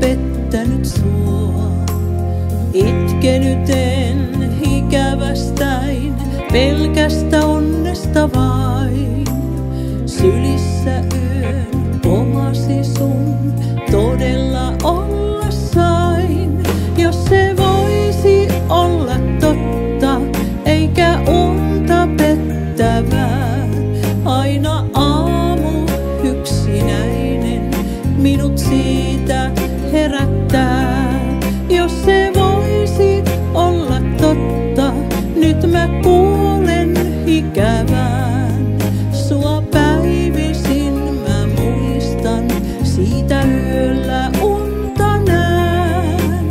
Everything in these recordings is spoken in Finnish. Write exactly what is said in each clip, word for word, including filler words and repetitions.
pettänyt sua. Itkenyt en ikävästäin, pelkästä onnesta vain. Sylissä yön omasi sun, todella olla sain. Jos se voisi olla totta, eikä unta pettävää. Aina aamu yksinäinen minut siitä herättää. Jos se voisi olla totta, nyt mä kuolen ikävään. Sua päivisin mä muistan, siitä yöllä unta näen.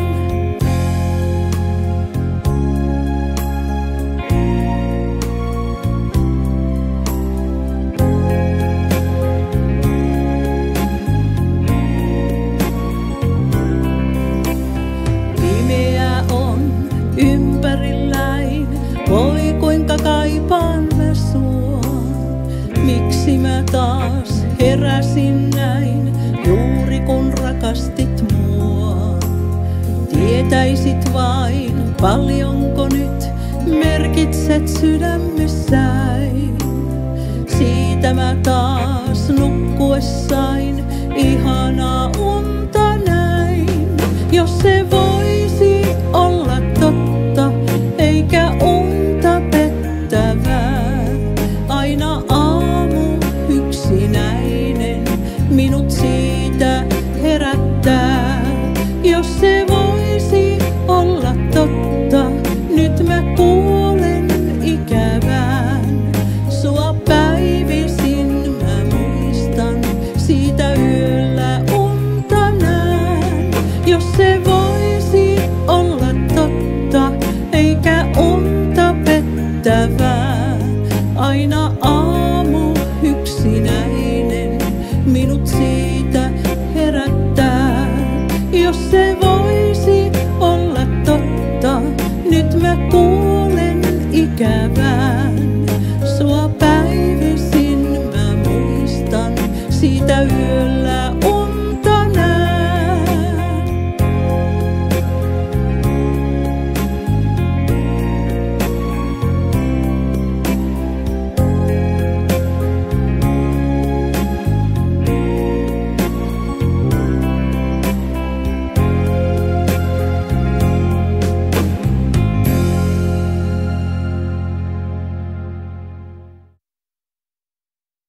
Pimeä on ympärilläin, voi kuinka kaipaan mä sua. Miksi mä taas heräsin näin, juuri kun rakastit mua? Tietäisit vain, paljonko nyt merkitset sydämessäin. Siitä mä taas nukkuessain ihanaa unta näin. Jos se voisi olla totta, eikä unta pettävää. Aina aamu yksinäinen minut siitä herättää. Jos se voisi olla totta, nyt mä kuolen ikävään. Sua päivisin mä muistan, siitä yöllä unta näen. Jos se voisi olla totta, eikä unta pettävää. Aina aamu yksinäinen minut siitä herättää. Jos se voisi olla totta, nyt mä kuolen ikävään.